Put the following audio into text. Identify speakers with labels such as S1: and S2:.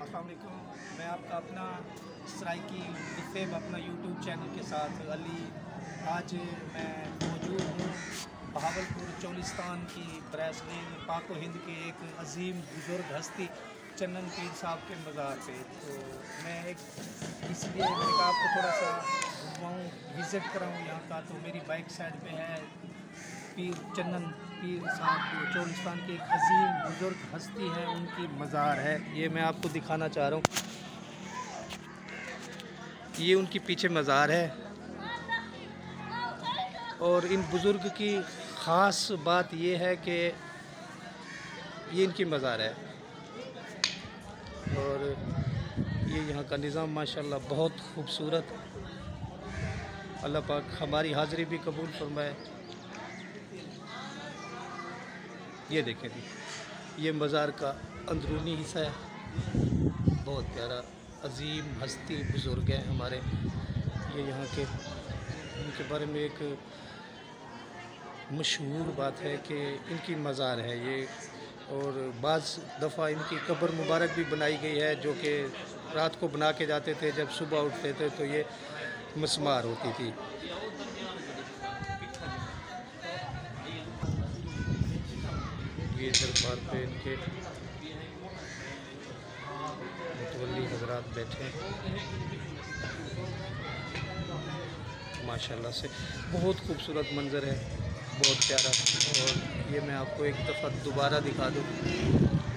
S1: अस्सलाम वालेकुम। मैं आपका अपना सराइकी फैब अपना यूट्यूब चैनल के साथ अली। आज मैं मौजूद हूँ बहावलपुर चोलिस्तान की ब्रासलीन पाक हिंद के एक अजीम बुज़ुर्ग हस्ती चन्नन पीर साहब के मज़ार पे। तो मैं इसलिए मैंने कहा आपको थोड़ा सा घुमाऊँ, विज़िट कराऊँ यहाँ का। तो मेरी बाइक साइड पे है पीर चन्नन पीर साहब जो चोलिस्तान की एक अजीम बुज़ुर्ग हस्ती है, उनकी मज़ार है। ये मैं आपको दिखाना चाह रहा हूँ। ये उनकी पीछे मज़ार है और इन बुज़ुर्ग की ख़ास बात ये है कि ये इनकी मज़ार है और ये यहाँ का निज़ाम माशाल्लाह बहुत खूबसूरत। अल्लाह पाक हमारी हाज़िरी भी कबूल फरमाए। ये देखें जी, ये मज़ार का अंदरूनी हिस्सा है। बहुत प्यारा अजीम हस्ती बुज़ुर्ग है हमारे। ये यहाँ के इनके बारे में एक मशहूर बात है कि इनकी मज़ार है ये, और बाज़ दफ़ा इनकी कब्र मुबारक भी बनाई गई है जो कि रात को बना के जाते थे। जब सुबह उठते थे तो ये मस्मार होती थी। ये दरबार पे इनके मुतवल्ली हज़रात बैठे हैं माशाल्लाह से। बहुत खूबसूरत मंज़र है, बहुत प्यारा। और ये मैं आपको एक दफ़ा दोबारा दिखा दूँ।